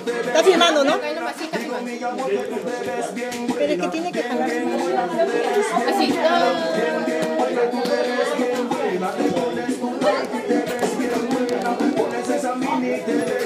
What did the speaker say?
Está filmando, ¿no? Acá nomás, sí, está filmando. Pero es que tiene que jalar. Así. Esa mini